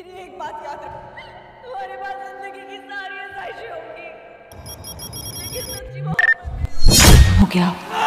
मेरी एक बात याद रखो, तुम्हारे पास जिंदगी की सारी आसाइशें होंगी, लेकिन सच्ची मोहब्बत हो गया।